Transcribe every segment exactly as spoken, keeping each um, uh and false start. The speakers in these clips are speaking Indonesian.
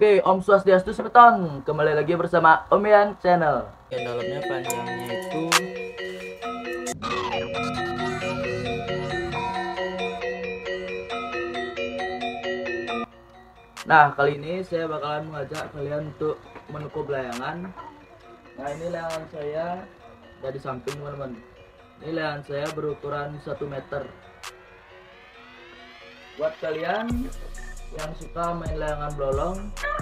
Oke, Om Swastiastu Semeton. Kembali lagi bersama Om Yan Channel. Yang dalamnya panjangnya itu Nah, kali ini saya bakalan mengajak kalian untuk menekuk layangan. Nah, ini layangan saya dari samping, teman-teman. Ini layangan saya berukuran satu meter. Buat kalian yang suka main layangan bolong,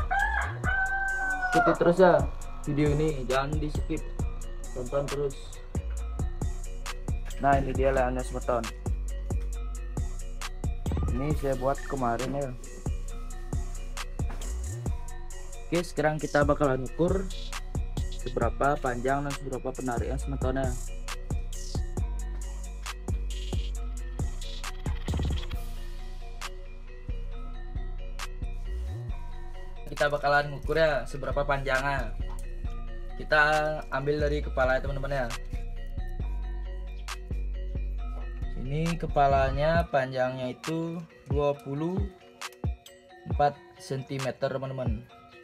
ikuti terus ya video ini, jangan di skip, tonton terus. Nah, ini dia layangannya Semeton. Ini saya buat kemarin ya. Oke, sekarang kita bakalan ukur seberapa panjang dan seberapa penarikan Semetonnya. Kita bakalan ngukur ya seberapa panjangnya. Kita ambil dari kepala ya, teman-teman ya. Ini kepalanya panjangnya itu dua puluh empat sentimeter, teman-teman.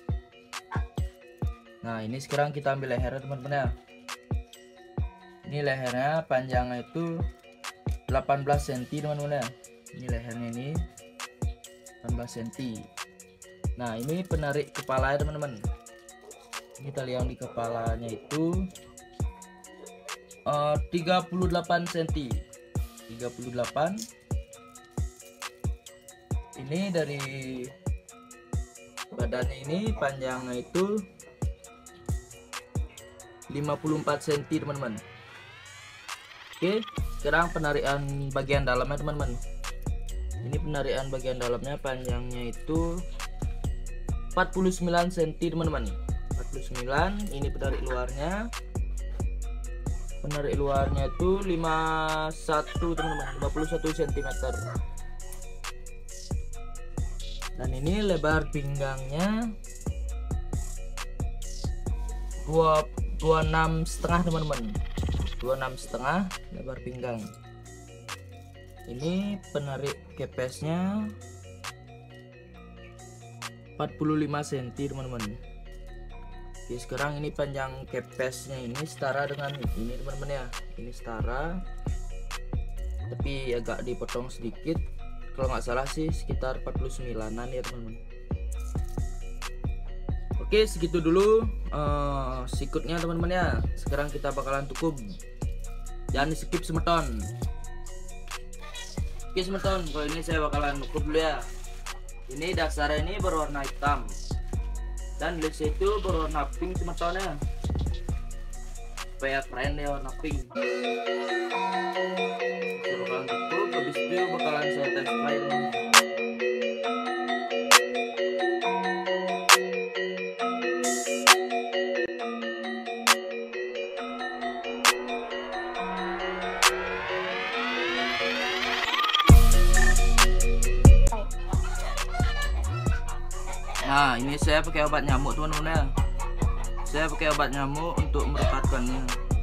Nah, ini sekarang kita ambil lehernya, teman-teman ya. Ini lehernya panjangnya itu delapan belas sentimeter, teman-teman ya. Ini lehernya ini delapan belas sentimeter. Nah, ini penarik kepala ya, teman-teman. Kita lihat di kepalanya itu uh, tiga puluh delapan sentimeter. tiga puluh delapan. Ini dari badannya ini panjangnya itu lima puluh empat sentimeter, teman-teman. Oke, sekarang penarikan bagian dalamnya, teman-teman. Ini penarikan bagian dalamnya panjangnya itu empat puluh sembilan sentimeter, teman-teman. empat puluh sembilan. Ini penarik luarnya. Penarik luarnya itu lima puluh satu, teman-teman. lima puluh satu sentimeter. Dan ini lebar pinggangnya dua puluh enam setengah, teman-teman. dua puluh enam setengah lebar pinggang. Ini penarik kepesnya empat puluh lima sentimeter, teman-teman. Oke, sekarang ini panjang kepesnya ini setara dengan ini, teman-teman ya. Ini setara, tapi agak dipotong sedikit. Kalau nggak salah sih sekitar empat puluh sembilanan ya, teman-teman. Oke, segitu dulu uh, sikutnya, teman-teman ya. Sekarang kita bakalan tukum. Jangan di skip, Semeton. Oke, Semeton, kalau ini saya bakalan tukum dulu ya. Ini dasarnya ini berwarna hitam dan listnya itu berwarna pink, Semetonnya, supaya keren ya warna pink. Saya bakalan tutup, habis itu bakalan saya test drive. Nah, ini saya pakai obat nyamuk, teman-teman ya. Saya pakai obat nyamuk untuk merekatkannya.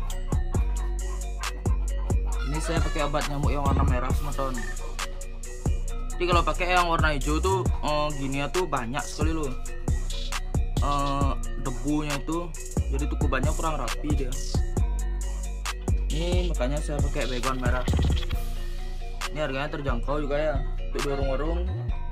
Ini saya pakai obat nyamuk yang warna merah, Semeton. Jadi kalau pakai yang warna hijau tuh oh, gini ya tuh banyak sekali loh uh, debunya itu, jadi tukubannya kurang rapi dia. Ini makanya saya pakai baygon merah. Ini harganya terjangkau juga ya, untuk warung-warung.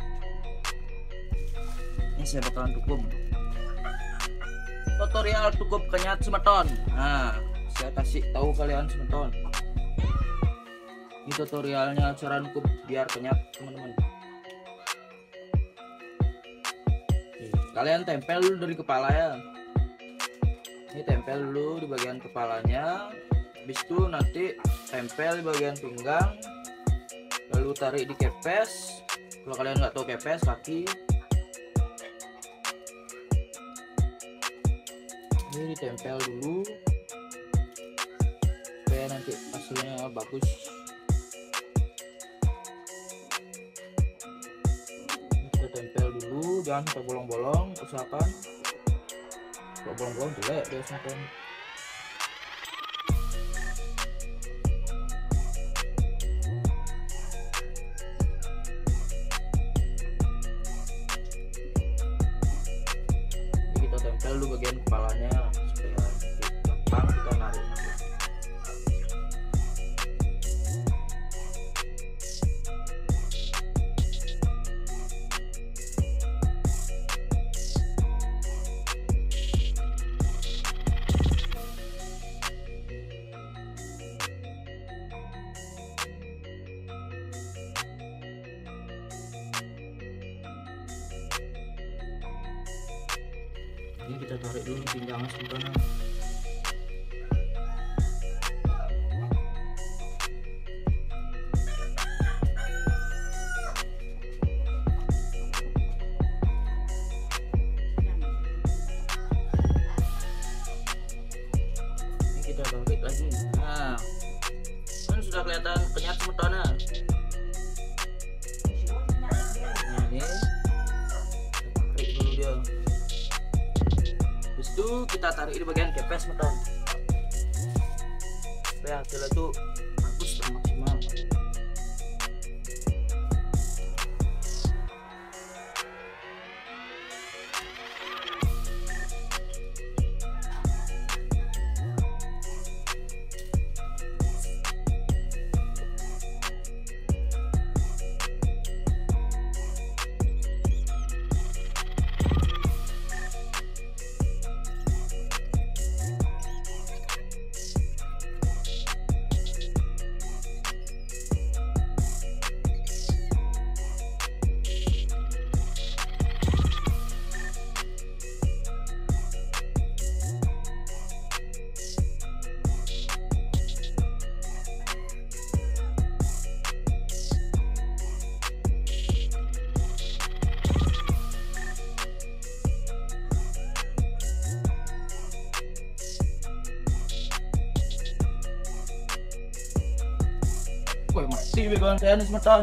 Ini saya bakalan tukum. Tutorial tukup kenyat, Semeton. Nah, saya kasih tahu kalian, Semeton. Ini tutorialnya cara tukup biar kenyat, teman-teman. Kalian tempel dulu dari kepala ya. Ini tempel dulu di bagian kepalanya. Habis itu nanti tempel di bagian pinggang. Lalu tarik di kepes. Kalau kalian nggak tahu kepes, kaki. Ini ditempel dulu supaya nanti hasilnya bagus. Kita tempel dulu, jangan sampai bolong-bolong, usahakan. Kalau bolong-bolong jelek dia, Semeton. tempel dulu bagian kepalanya supaya gampang kita narik. Ini kita tarik dulu pinggangnya sebentar. Ini kita tarik lagi. Nah, kan sudah kelihatan kenyat semuanya. Nah, ini tarik dulu dia. Itu kita tarik di bagian kepes meton supaya hasilnya itu bagus dan maksimal. Woi, mati begon saya nih semeton.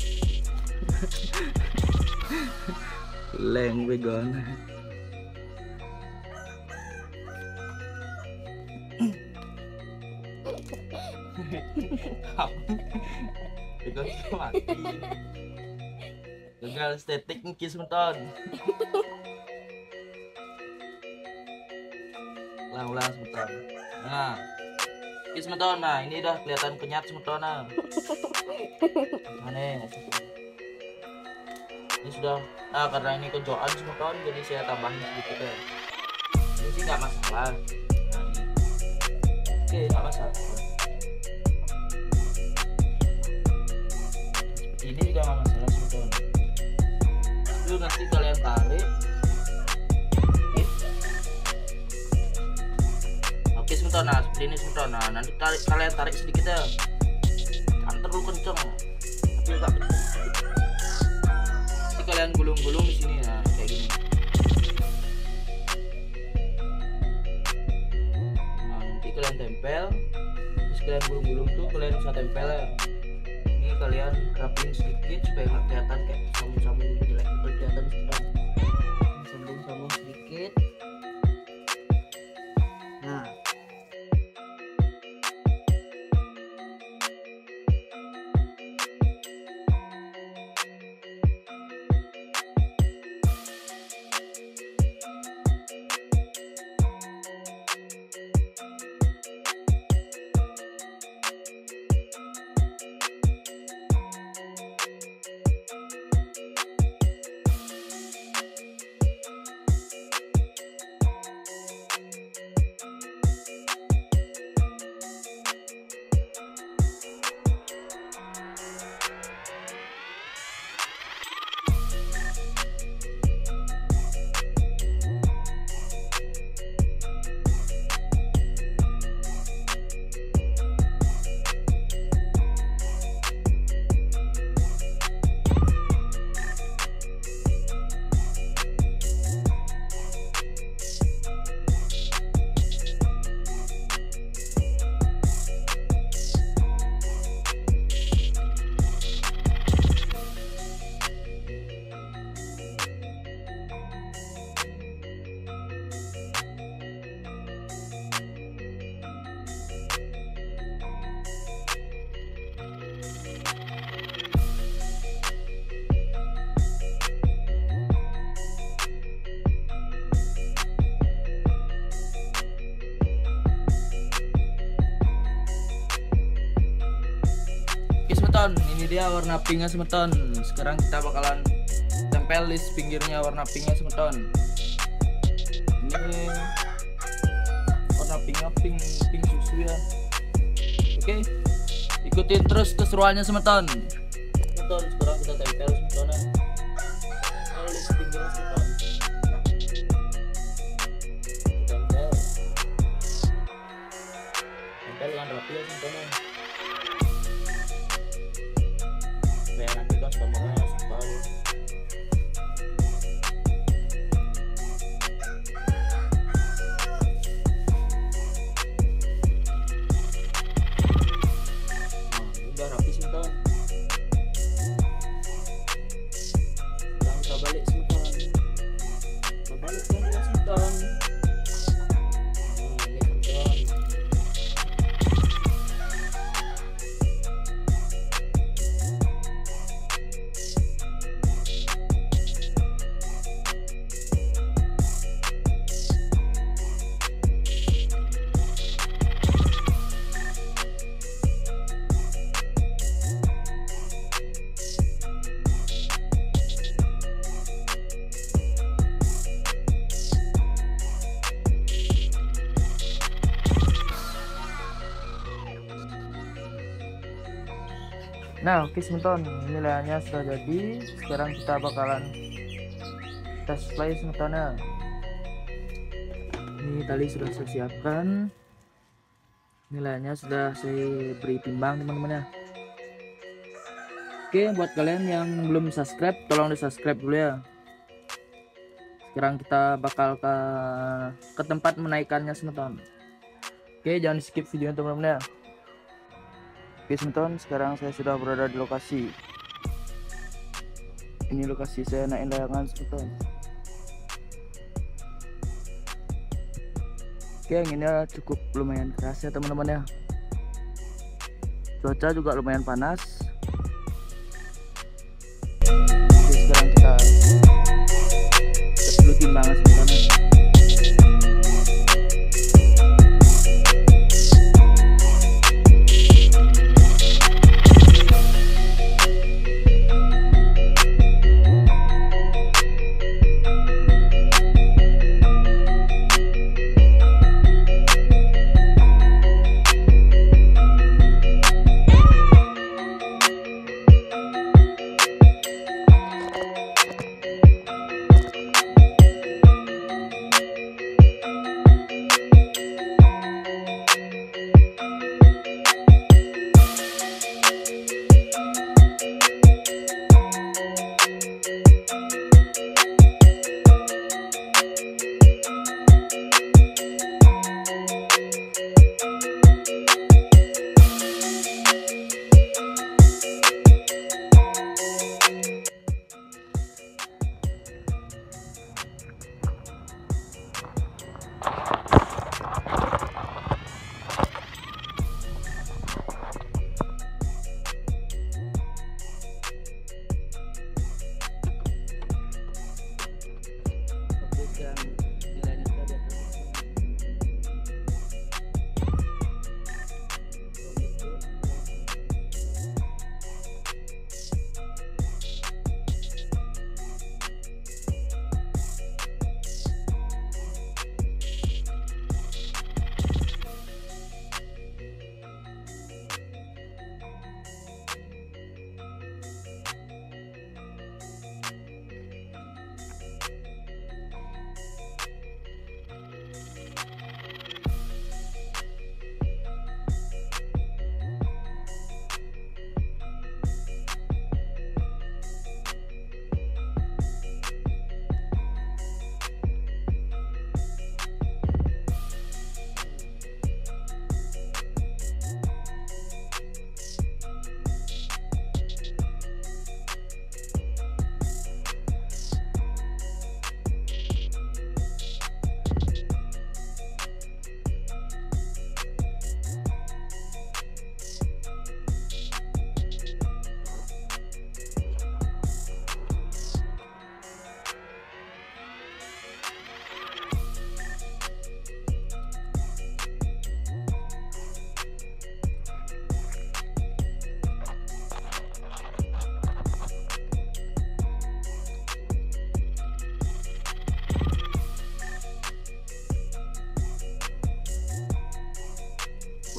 Leng begon. Begon mati. Gagal estetik nih semeton. Ulang-ulang semeton. Nah, ini semeton, nah ini udah kelihatan kenyat semeton. Nah, mana ini sudah, nah karena ini kejoan semeton jadi saya tambahin sedikit ya. Ini sih nggak masalah. Nah, ini. Oke, nggak masalah. Ini juga nggak masalah semeton. Itu nanti kalian tarik. Semeton, nah seperti ini semeton. Nah nanti tarik, kalian tarik sedikit ya, jangan terlalu kenceng tapi agak kenceng. Nanti kalian gulung-gulung di sini, nah kayak gini. Nah nanti kalian tempel, terus kalian gulung-gulung tuh kalian bisa tempel ya. Ini kalian rapin sedikit supaya nggak kelihatan kayak sambung-sambung jelek, kelihatan semeton. Sambung-sambung sedikit. Nah, semeton, ini dia warna pinknya semeton. Sekarang kita bakalan tempel di pinggirnya warna pinknya semeton. Ini warna pinknya pink pink susu ya. Oke, ikutin terus keseruannya semeton. Semeton, sekarang kita tempel semetonnya. Tempel di pinggirnya semeton. Tempel, tempel dengan rapi ya semetonnya. Supaya nanti customernya suka. Udah rapi semeton. Sekarang kita balik semeton. Kita balik semeton semeton. Nah, ini semeton. Nah, oke semeton, ini layarnya sudah jadi. Sekarang kita bakalan tes play semetonnya. Ini tali sudah saya siapkan. Ini layarnya sudah saya beri timbang teman-teman ya. Oke, buat kalian yang belum subscribe, tolong di subscribe dulu ya. Sekarang kita bakal ke ke tempat menaikkannya semeton. Oke, jangan di skip videonya teman-teman ya. Oke semeton, sekarang saya sudah berada di lokasi. Ini lokasi saya naikin layangan semeton. Oke, anginnya cukup lumayan keras ya teman-teman ya. Cuaca juga lumayan panas. Oke, sekarang kita tes dulu timbangan semetonnya.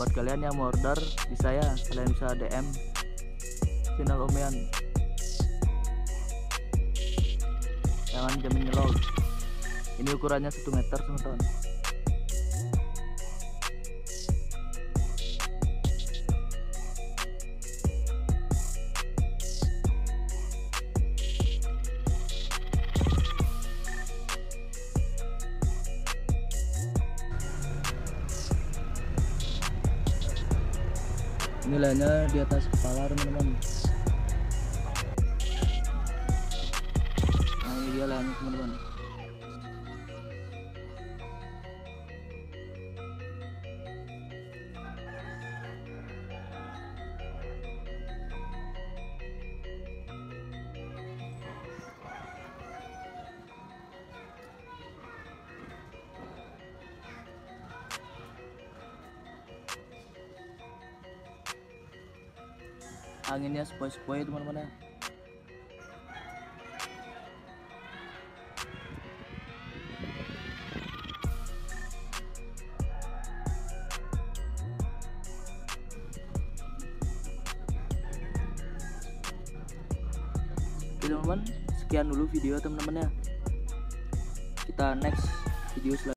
buat kalian yang mau order bisa ya, kalian bisa D M channel Om Yan, jangan jamin nyelol. Ini ukurannya satu meter teman-teman. Ini lainnya di atas kepala teman-teman. Nah ini dia lainnya teman-teman. Anginnya sepoi-sepoi teman-teman ya. Oke teman-teman, sekian dulu video teman-teman ya. Kita next video selanjutnya.